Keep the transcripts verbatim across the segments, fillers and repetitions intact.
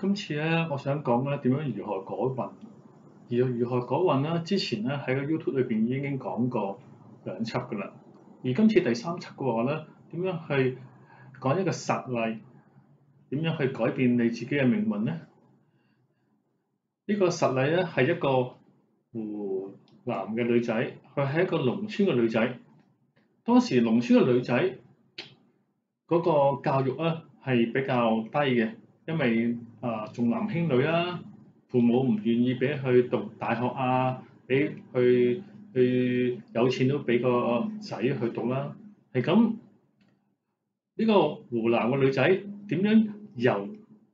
今次咧，我想講咧點樣如何改運。而如何改運咧，之前咧喺個 YouTube 裏邊已經講過兩輯噶啦。而今次第三輯嘅話咧，點樣去講一個實例，點樣去改變你自己嘅命運咧？呢個實例咧係一個湖南嘅女仔，佢係一個農村嘅女仔。當時農村嘅女仔嗰個教育咧係比較低嘅，因為啊重男輕女啦，父母唔願意俾佢讀大學啊，俾佢去有錢都俾個仔去讀啦。係咁，呢個湖南嘅女仔點樣由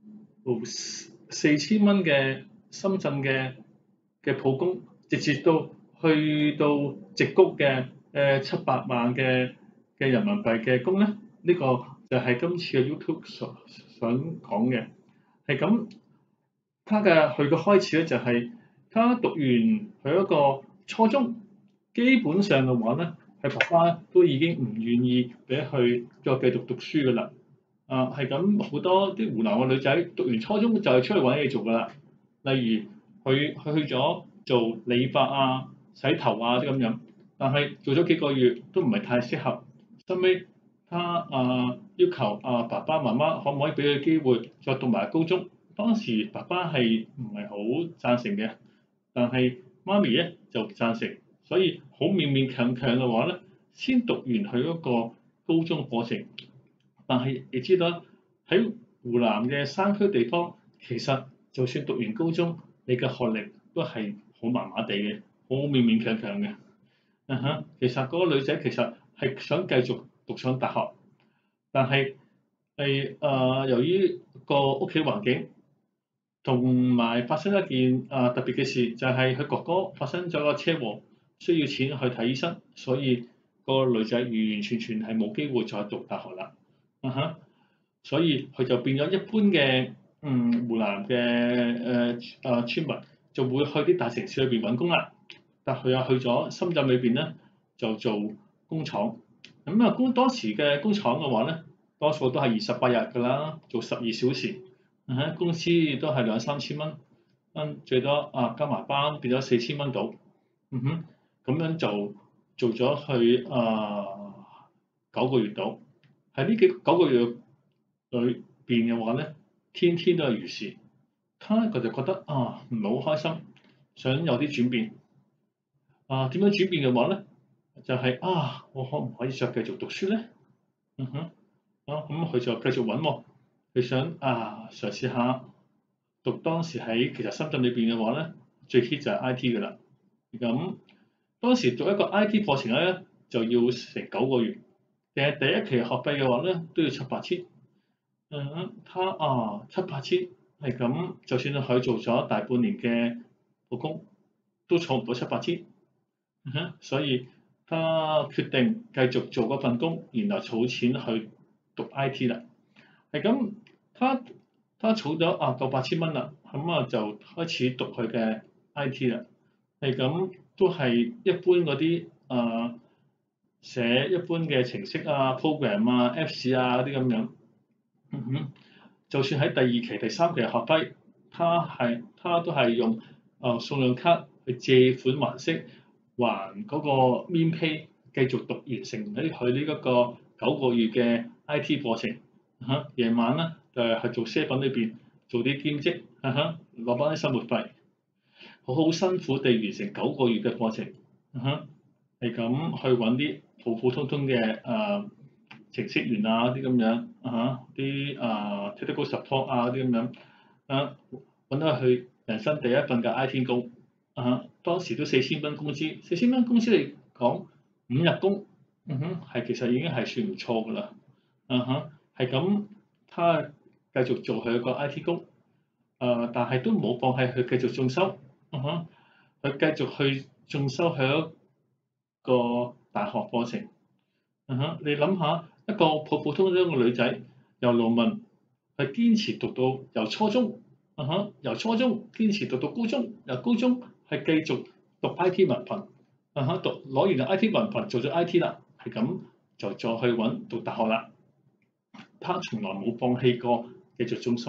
四千蚊嘅深圳嘅嘅鋪工，直接到去到矽谷嘅誒七百萬嘅嘅人民幣嘅工咧？呢個就係今次嘅 YouTube 想想講嘅。係咁，他嘅佢嘅開始咧就係他讀完佢一個初中，基本上嘅話咧，係爸爸都已經唔願意俾佢再繼續讀書噶啦。啊，係咁，好多啲湖南嘅女仔讀完初中就係出去揾嘢做噶啦。例如佢佢去咗做理髮啊、洗頭啊啲咁樣，但係做咗幾個月都唔係太適合。後尾他啊要求啊爸爸媽媽可唔可以俾佢機會再讀埋高中。當時爸爸係唔係好贊成嘅，但係媽咪咧就贊成，所以好勉勉強強嘅話咧，先讀完佢嗰個高中課程。但係你知道喺湖南嘅山區地方，其實就算讀完高中，你嘅學歷都係好麻麻地嘅，好勉勉強強嘅。啊哈，其實嗰個女仔其實係想繼續讀上大學，但係係誒由於個屋企環境同埋發生一件啊、呃、特別嘅事，就係、是、佢哥哥發生咗個車禍，需要錢去睇醫生，所以個女仔完完全全係冇機會再讀大學啦。啊哈，所以佢就變咗一般嘅嗯湖南嘅誒誒村民就會去啲大城市裏邊揾工啦。但佢又去咗深圳裏邊咧，就做工廠。咁啊，工當時嘅工廠嘅話咧，多數都係二十八日㗎啦，做十二小時。啊哈，工資都係兩三千蚊，嗯，最多啊加埋班變咗四千蚊到。嗯哼，咁樣就做咗去啊九個月到。喺呢幾九個月裏邊嘅話咧，天天都係如是。他佢就覺得啊唔係好開心，想有啲轉變。啊點樣轉變嘅話咧，就係、是、啊我可唔可以再繼續讀書咧？嗯哼，啊咁佢就繼續揾喎，佢想啊嘗試下讀當時喺其實深圳裏邊嘅話咧，最 hit 就係 I T 㗎啦。咁當時讀一個 I T 課程咧，就要成九個月。嘅第一期學費嘅話咧，都要七八千。嗯，他啊七八千係咁，就算佢做咗大半年嘅補工，都儲唔到七八千。嗯哼，所以他決定繼續做嗰份工，然後儲錢去讀 I T 啦。係咁，他他儲咗啊夠八千蚊啦，咁啊就開始讀佢嘅 I T 啦。係咁，都係一般嗰啲啊。寫一般嘅程式啊、program 啊、Apps 啊嗰啲咁樣，嗯哼，就算喺第二期、第三期學費，他係他都係用啊、呃、信用卡去借款還息，還嗰個 min pay 繼續讀完成喺佢呢一個九個月嘅 I T 課程。嚇、啊，夜晚咧就係、是、做 seven 裏邊做啲兼職，嚇、啊、攞翻啲生活費，好好辛苦地完成九個月嘅課程，嚇係咁去揾啲普普通通嘅誒、呃、程式員啊啲咁樣啊啲啊 technical support 啊啲咁樣啊揾到佢人生第一份嘅 I T 工啊，當時都四千蚊工資，四千蚊工資嚟講五日工，嗯哼係其實已經係算唔錯㗎啦。啊哈係咁，他繼續做佢個 I T 工，誒、呃、但係都冇放棄佢繼續進修，嗯哼佢繼續去進修喺個大學課程。嗯哼，你諗下一個普普通通嘅女仔，由農民係堅持讀到由初中，嗯哼，由初中堅持讀到高中，由高中係繼續讀 I T 文憑，嗯哼，讀攞完 I T 文憑做咗 I T 啦，係咁就再去揾讀大學啦。他從來冇放棄過繼續進修，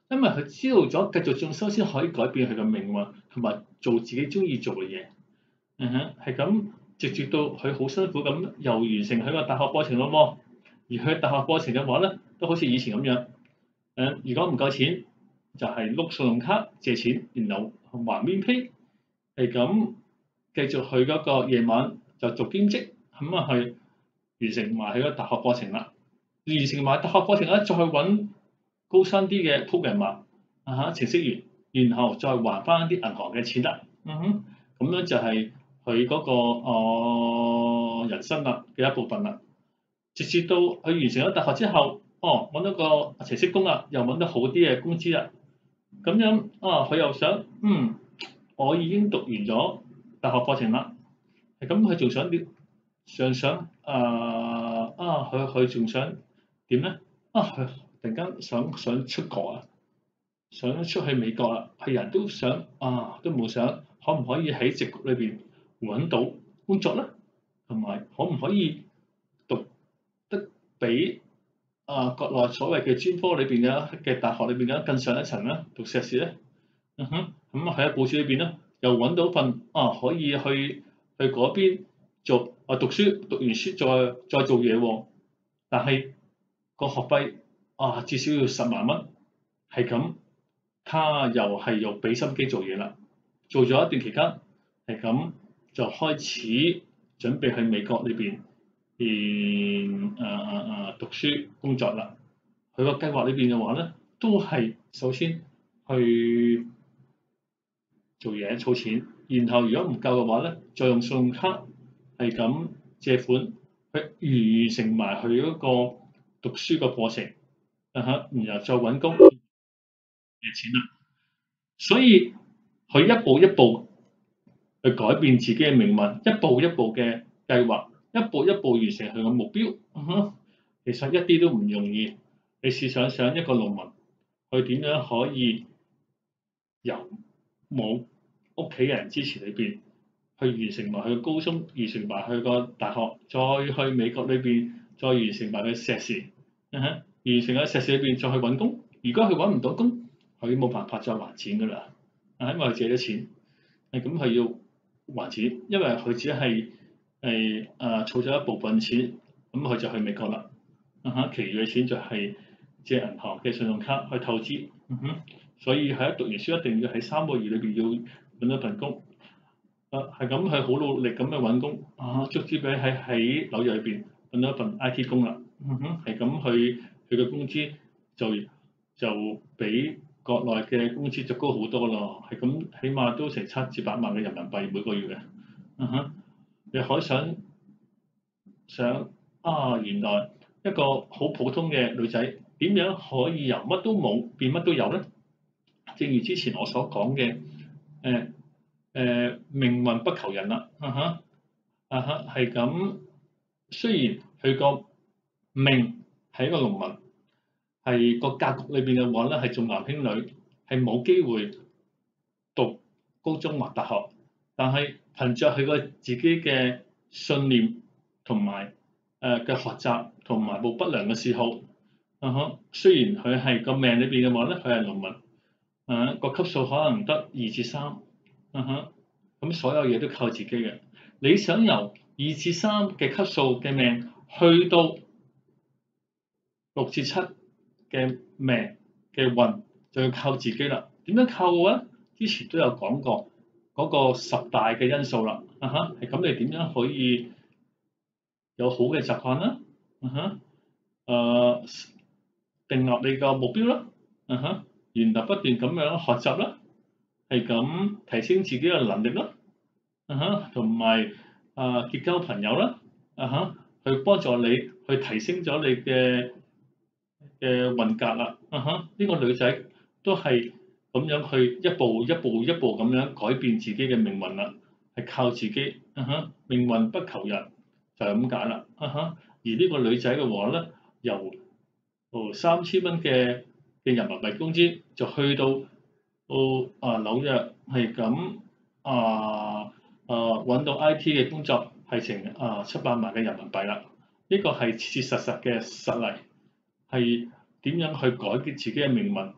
因為佢知道咗繼續進修先可以改變佢嘅命運，同埋做自己中意做嘅嘢。嗯哼，係咁，直接到佢好辛苦咁又完成佢個大學課程咯喎。而佢大學課程嘅話咧，都好似以前咁樣。誒，如果唔夠錢，就係碌信用卡借錢，然後還面批，係咁繼續去嗰個夜晚就做兼職，咁啊去完成埋佢個大學課程啦。完成埋大學課程咧，再去揾高薪啲嘅 programmer 啊嚇程式員，然後再還翻啲銀行嘅錢啦。嗯哼，咁樣就係佢嗰個、呃、人生啦嘅一部分啦。直至到佢完成咗大學之後，哦揾到個程式工啦，又揾到好啲嘅工資啦。咁樣啊，佢又想嗯，我已經讀完咗大學課程啦，係咁佢仲想點？想想啊啊，佢佢仲想點咧？啊，佢突然間想想出國啊，想出去美國啊，係人都想啊，都冇想可唔可以喺矽谷裏邊揾到工作咧？同埋可唔可以讀得比啊國內所謂嘅專科裏邊嘅嘅大學裏邊嘅更上一層咧？讀碩士咧？嗯哼，咁啊喺報紙裏邊咧，又揾到份啊可以去去嗰邊做啊讀書，讀完書再再做嘢喎。但係個學費啊至少要十萬蚊，係咁，他又係又俾心機做嘢啦。做咗一段期間，係咁就開始準備去美國裏邊，誒誒誒誒讀書工作啦。佢個計劃裏邊嘅話咧，都係首先去做嘢儲錢，然後如果唔夠嘅話咧，再用信用卡係咁借款去完成埋佢嗰個讀書個課程，啊哈，然後再揾工嘅錢啦。所以佢一步一步去改變自己嘅命運，一步一步嘅計劃，一步一步完成佢嘅目標。啊哈，其實一啲都唔容易。你試想想一個農民，佢點樣可以由冇屋企人支持裏邊，去完成埋佢嘅高中，完成埋佢個大學，再去美國裏邊，再完成埋佢碩士，嗯哼，完成咗碩士裏邊再去揾工。如果佢揾唔到工，佢冇辦法再還錢㗎啦，啊，因為佢借咗錢，係咁佢要還錢，因為佢只係係誒儲咗一部分錢，咁佢就去美國啦，啊哈，其餘嘅錢就係借銀行嘅信用卡去透支，嗯哼。所以喺讀完書一定要喺三個月裏邊要揾到份工，啊係咁係好努力咁去揾工，啊卒之俾喺喺紐約裏邊揾到一份 I T 工啦，嗯哼，係咁佢佢嘅工資就就比國內嘅工資就高好多咯，係咁起碼都成七至八萬嘅人民幣每個月嘅，嗯哼，你可想想啊原來一個好普通嘅女仔點樣可以由乜都冇變乜都有咧？正如之前我所講嘅，誒誒命運不求人啦，啊哈啊哈係咁。雖然佢個命係一個農民，係個格局裏邊嘅話咧係重男輕女，係冇機會讀高中或大學，但係憑着佢個自己嘅信念同埋誒嘅學習同埋冇不良嘅嗜好，啊哈雖然佢係個命裏邊嘅話咧佢係農民。啊，個級數可能得二至三，嗯哼，咁所有嘢都靠自己嘅。你想由二至三嘅級數嘅命去到六至七嘅命嘅運，就要靠自己啦。點樣靠嘅話？之前都有講過嗰個十大嘅因素啦，啊哈，係咁你點樣可以有好嘅習慣啦？啊哈，誒定立你個目標啦，啊哈，然後不斷咁樣學習啦。係咁提升自己嘅能力啦，啊哈，同埋啊結交朋友啦，啊哈，去幫助你去提升咗你嘅嘅運格啦，啊哈，呢個女仔都係咁樣去一步一步一步咁樣改變自己嘅命運啦，係靠自己，啊哈，命運不求人就係咁解啦，啊哈，而呢個女仔嘅話咧，由哦三千蚊嘅嘅人民幣工資就去到到啊紐約係咁啊啊揾到 I T 嘅工作係成啊七百萬嘅人民幣啦，呢個係切切實實嘅實例，係點樣去改變自己嘅命運，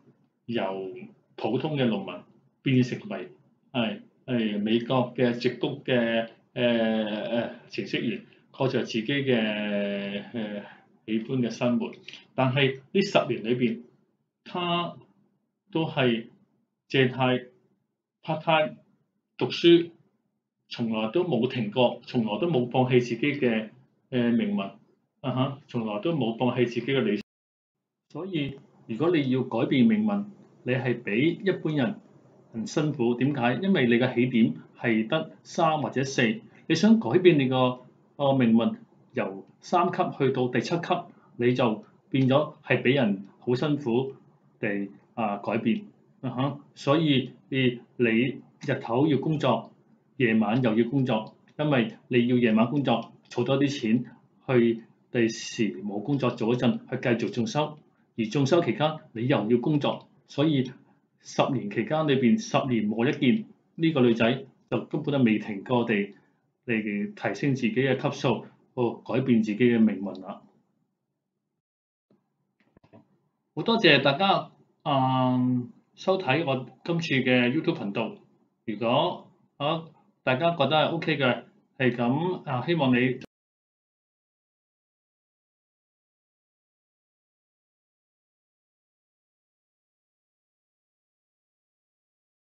由普通嘅農民變成為係係美國嘅矽谷嘅誒誒程式員，過着自己嘅誒、呃、喜歡嘅生活。但係呢十年裏邊，他都係借貸 part time 讀書，從來都冇停過，從來都冇放棄自己嘅誒命運啊哈，從來都冇放棄自己嘅理想。所以如果你要改變命運，你係比一般人很辛苦。點解？因為你嘅起點係得三或者四，你想改變你個個命運由三級去到第七級，你就變咗係俾人好辛苦地啊改變啊哈。所以你你日頭要工作，夜晚又要工作，因為你要夜晚工作儲多啲錢去第時冇工作做嗰陣去繼續進修。而進修期間你又要工作，所以十年期間裏邊十年磨一劍，呢、這個女仔就根本都未停過地嚟提升自己嘅級數，哦改變自己嘅命運啦。好多謝大家啊、嗯、收睇我今次嘅 YouTube 頻道。如果啊大家覺得係 OK 嘅，係咁啊，希望你。